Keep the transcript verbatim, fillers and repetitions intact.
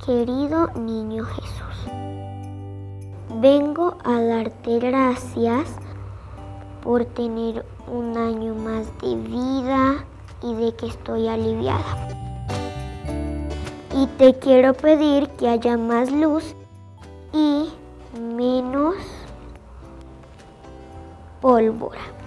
Querido niño Jesús, vengo a darte gracias por tener un año más de vida y de que estoy aliviada. Y te quiero pedir que haya más luz y menos pólvora.